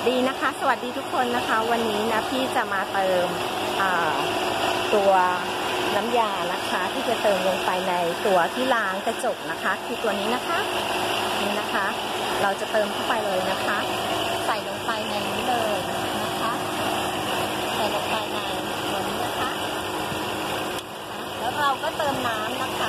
ดีนะคะสวัสดีทุกคนนะคะวันนี้นะพี่จะมาเติมตัวน้ำยานะคะที่จะเติมลงไปในตัวที่ล้างกระจกนะคะคือตัวนี้นะคะนี่นะคะเราจะเติมเข้าไปเลยนะคะใส่ลงไปในนี้เลยนะคะใส่ลงไปในตัวนี้นะคะแล้วเราก็เติมน้ำนะคะ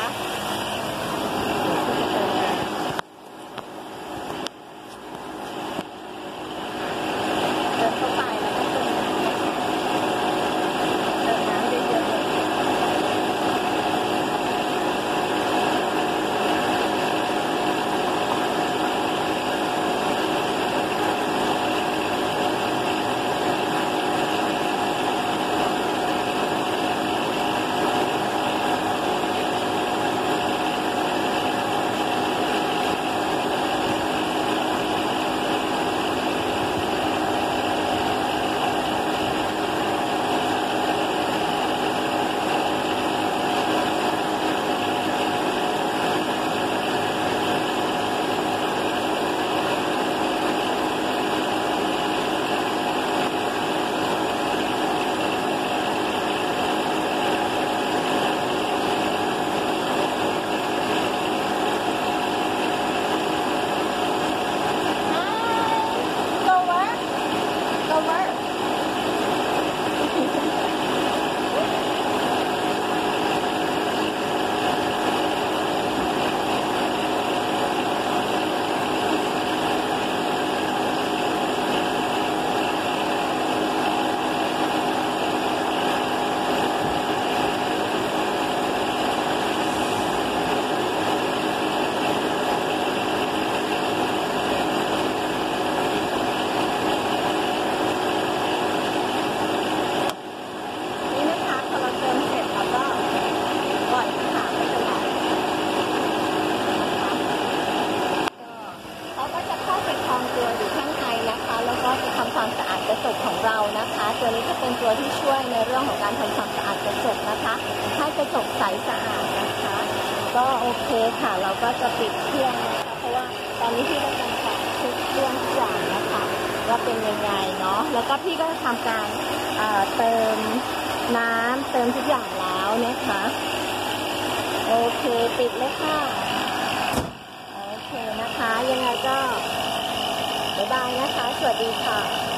ความสะอาดกระจกของเรานะคะตัวนี้จะเป็นตัวที่ช่วยในเรื่องของการทำความสะอาดกระจกนะคะให้กระจกใสสะอาดนะคะก็โอเคค่ะเราก็จะปิดเครื่องนะคะเพราะว่าตอนนี้พี่กำลังจะเช็คเครื่องทุกอย่างนะคะว่าเป็นยังไงเนาะแล้วก็พี่ก็จะทำการเติมน้ำเติมทุกอย่างแล้วนะคะโอเคปิดเลยค่ะโอเคนะคะยังไงก็บ๊ายบายนะคะสวัสดีค่ะ